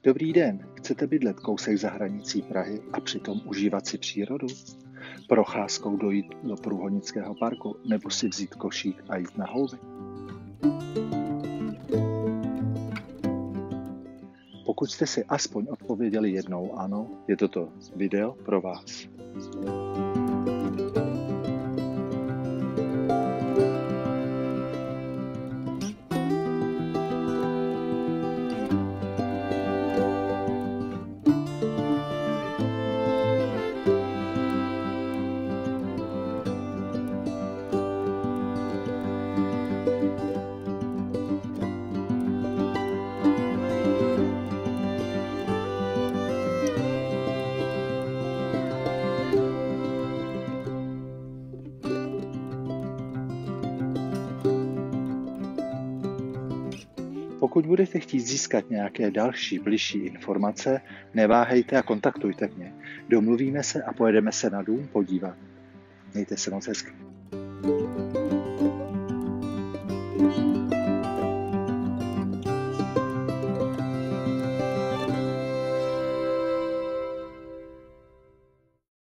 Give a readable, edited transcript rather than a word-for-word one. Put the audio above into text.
Dobrý den, chcete bydlet kousek za hranicí Prahy a přitom užívat si přírodu? Procházkou dojít do Průhonického parku nebo si vzít košík a jít na houby? Pokud jste si aspoň odpověděli jednou ano, je toto video pro vás. Pokud budete chtít získat nějaké další, bližší informace, neváhejte a kontaktujte mě. Domluvíme se a pojedeme se na dům podívat. Mějte se moc hezky.